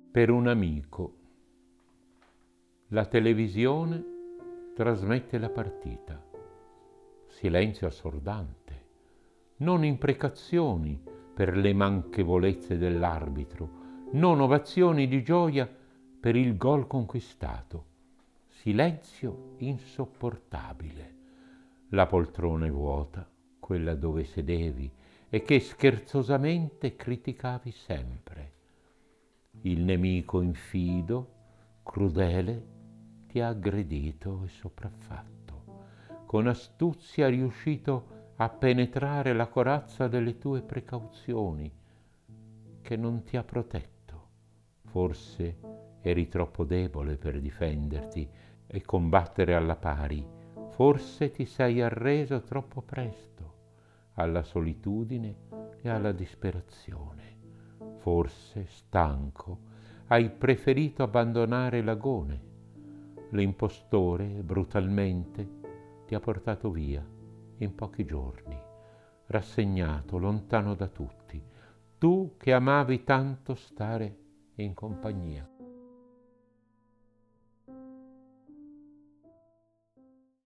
Per un amico. La televisione trasmette la partita. Silenzio assordante. Non imprecazioni per le manchevolezze dell'arbitro. Non ovazioni di gioia per il gol conquistato. Silenzio insopportabile. La poltrona è vuota, quella dove sedevi e che scherzosamente criticavi sempre. Il nemico infido, crudele, ti ha aggredito e sopraffatto. Con astuzia è riuscito a penetrare la corazza delle tue precauzioni, che non ti ha protetto. Forse eri troppo debole per difenderti e combattere alla pari. Forse ti sei arreso troppo presto alla solitudine e alla disperazione. Forse, stanco, hai preferito abbandonare l'agone. L'impostore brutalmente ti ha portato via in pochi giorni, rassegnato, lontano da tutti, tu che amavi tanto stare in compagnia.